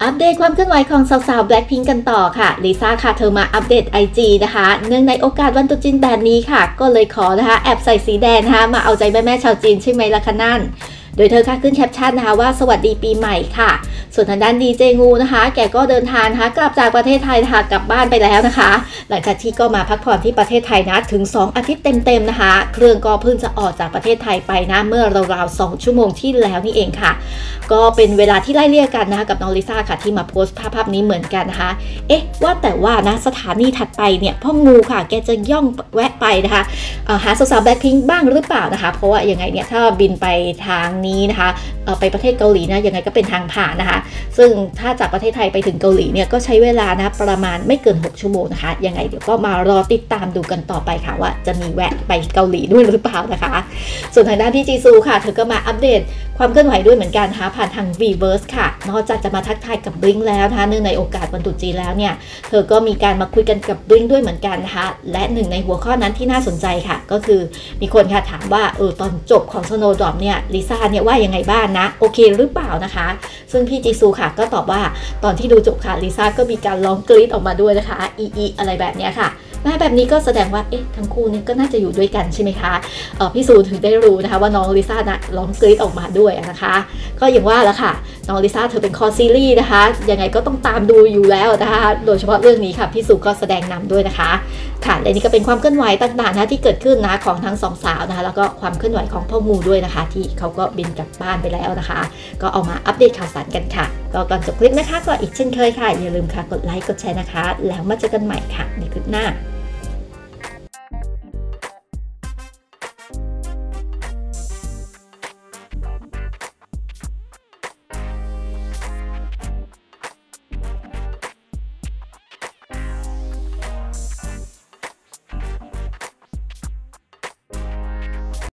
อัปเดตความเคลื่อนไหวของสาวๆ Blackpink กันต่อค่ะลิซ่าค่ะเธอมาอัปเดต IG นะคะเนื่องในโอกาสวันตรุษจีนแบบนี้ค่ะก็เลยขอนะคะแอบใส่สีแดงนะคะมาเอาใจแม่ๆชาวจีนใช่ไหมล่ะคะนั่นโดยเธอค่ะขึ้นแคปชั่นนะคะว่าสวัสดีปีใหม่ค่ะส่วนทางด้านดีเจงูนะคะแกก็เดินทางนะคะกลับจากประเทศไทยค่ะกลับบ้านไปแล้วนะคะหลังจากที่ก็มาพักผ่อนที่ประเทศไทยนะถึง2อาทิตย์เต็มๆนะคะเครื่องก็เพิ่งจะออกจากประเทศไทยไปนะเมื่อราวๆ2ชั่วโมงที่แล้วนี่เองค่ะก็เป็นเวลาที่ไล่เลี่ยกันนะคะกับน้องลิซ่าค่ะที่มาโพสต์ภาพนี้เหมือนกันนะคะว่าแต่ว่านะสถานีถัดไปเนี่ยพ่องูค่ะแกจะย่องแวะไปนะคะหาสาวๆ Blackpink บ้างหรือเปล่านะคะเพราะว่ายังไงเนี่ยถ้าบินไปทางนี้นะคะไปประเทศเกาหลีนะยังไงก็เป็นทางผ่านนะคะซึ่งถ้าจากประเทศไทยไปถึงเกาหลีเนี่ยก็ใช้เวลานะประมาณไม่เกิน6ชั่วโมงนะคะยังไงเดี๋ยวก็มารอติดตามดูกันต่อไปค่ะว่าจะมีแวะไปเกาหลีด้วยหรือเปล่านะคะส่วนทางด้านที่จีซูค่ะเธอก็มาอัปเดตความเคลื่อนไหวด้วยเหมือนกันนะคะผ่านทาง Weverse ค่ะนอกจากจะมาทักทายกับ Blink แล้วนะคะเนื่องในโอกาสวันตรุษจีนแล้วเนี่ยเธอก็มีการมาคุยกันกับ Blink ด้วยเหมือนกันนะคะและหนึ่งในหัวข้อนั้นที่น่าสนใจค่ะก็คือมีคนค่ะถามว่าตอนจบของ Snowdrop เนี่ยลิซ่าเนี่ยว่ายังไงบ้างนะโอเคหรือเปล่านะคะซึ่งพี่จีซูค่ะก็ตอบว่าตอนที่ดูจบค่ะลิซ่าก็มีการร้องกรี๊ดออกมาด้วยนะคะอีอะไรแบบนี้ค่ะแบบนี้ก็แสดงว่าทั้งคู่นี่ก็น่าจะอยู่ด้วยกันใช่ไหมคะพี่ซูถึงได้รู้นะคะว่าน้องลิซ่านะร้องกรี๊ดออกมาด้วยนะคะก็อย่างว่าละค่ะน้องลิซ่าเธอเป็นคอซีรีส์นะคะยังไงก็ต้องตามดูอยู่แล้วนะคะโดยเฉพาะเรื่องนี้ค่ะพี่ซูก็แสดงนำด้วยนะคะค่ะและนี่ก็เป็นความเคลื่อนไหวต่างๆนะที่เกิดขึ้นนะของทั้งสองสาวนะคะแล้วก็ความเคลื่อนไหวของพ่องูด้วยนะคะที่เขาก็บินกลับบ้านไปแล้วนะคะก็เอามาอัปเดตข่าวสารกันค่ะก็ก่อนจบคลิปนะคะก็อีกเช่นเคยค่ะอย่าลืมค่ะกดไลค์กดแชร์นะคะแล้วมาเจอกันใหม่ค่ะในคลิปหน้า